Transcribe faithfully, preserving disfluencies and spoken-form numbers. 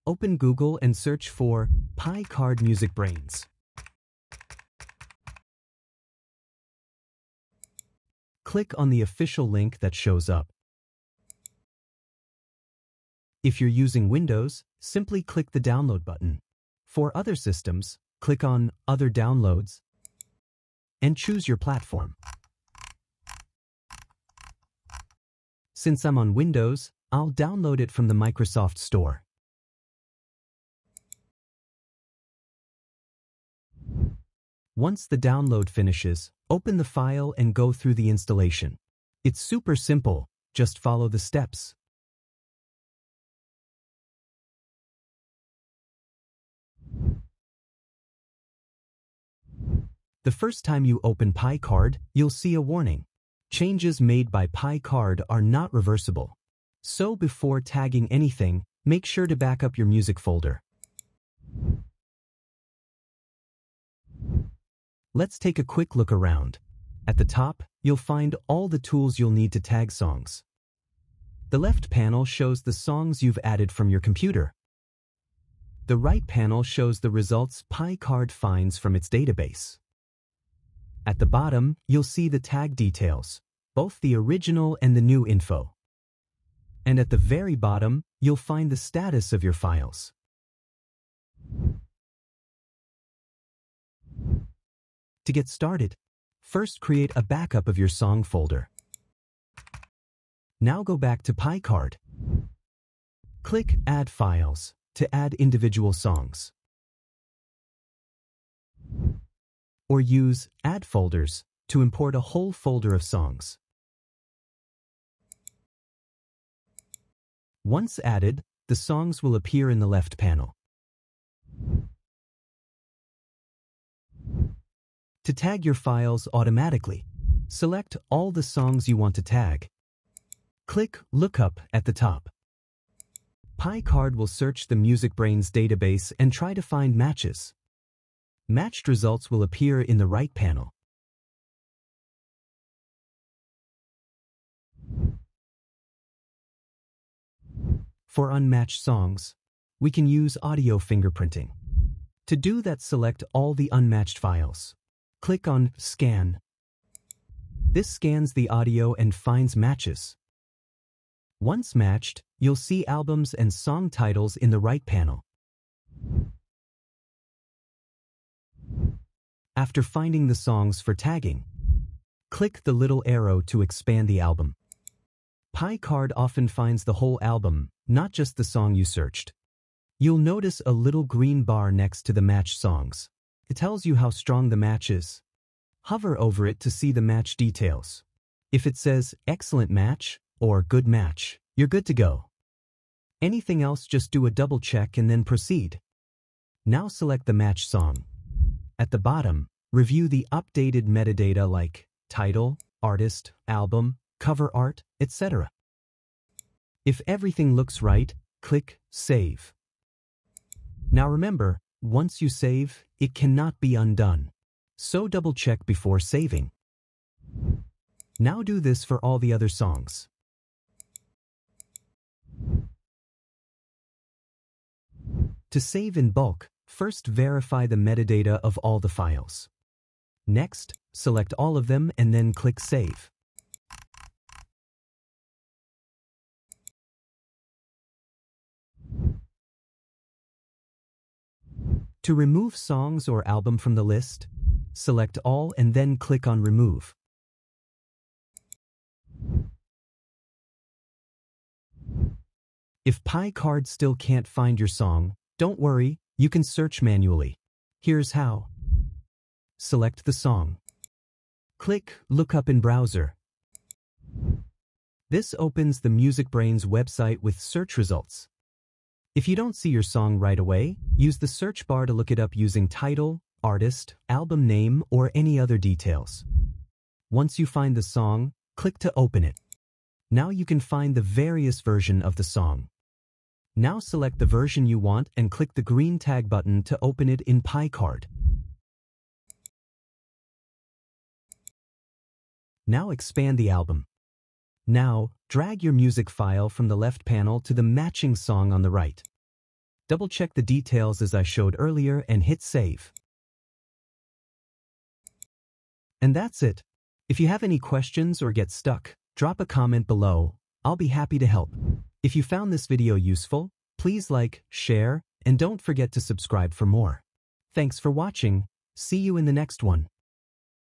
open Google and search for PiCard MusicBrainz. Click on the official link that shows up. If you're using Windows, simply click the download button. For other systems, click on Other Downloads and choose your platform. Since I'm on Windows, I'll download it from the Microsoft Store. Once the download finishes, open the file and go through the installation. It's super simple, just follow the steps. The first time you open PiCard, you'll see a warning. Changes made by PiCard are not reversible. So before tagging anything, make sure to back up your music folder. Let's take a quick look around. At the top, you'll find all the tools you'll need to tag songs. The left panel shows the songs you've added from your computer. The right panel shows the results PiCard finds from its database. At the bottom, you'll see the tag details, both the original and the new info. And at the very bottom, you'll find the status of your files. To get started, first create a backup of your song folder. Now go back to PiCard. Click Add Files to add individual songs. Or use Add Folders to import a whole folder of songs. Once added, the songs will appear in the left panel. To tag your files automatically, select all the songs you want to tag. Click Lookup at the top. PiCard will search the MusicBrainz database and try to find matches. Matched results will appear in the right panel. For unmatched songs, we can use audio fingerprinting. To do that, select all the unmatched files. Click on Scan. This scans the audio and finds matches. Once matched, you'll see albums and song titles in the right panel. After finding the songs for tagging, click the little arrow to expand the album. PiCard often finds the whole album, not just the song you searched. You'll notice a little green bar next to the matched songs. It tells you how strong the match is. Hover over it to see the match details. If it says excellent match or good match, you're good to go. Anything else, just do a double check and then proceed. Now select the match song. At the bottom, review the updated metadata like title, artist, album, cover art, et cetera. If everything looks right, click Save. Now remember, once you save, it cannot be undone. So double-check before saving. Now do this for all the other songs. To save in bulk, first verify the metadata of all the files. Next, select all of them and then click Save. To remove songs or album from the list, select all and then click on Remove. If PiCard still can't find your song, don't worry, you can search manually. Here's how. Select the song. Click Look Up in Browser. This opens the MusicBrainz website with search results. If you don't see your song right away, use the search bar to look it up using title, artist, album name, or any other details. Once you find the song, click to open it. Now you can find the various version of the song. Now select the version you want and click the green tag button to open it in PiCard. Now expand the album. Now, drag your music file from the left panel to the matching song on the right. Double-check the details as I showed earlier and hit save. And that's it. If you have any questions or get stuck, drop a comment below. I'll be happy to help. If you found this video useful, please like, share, and don't forget to subscribe for more. Thanks for watching. See you in the next one.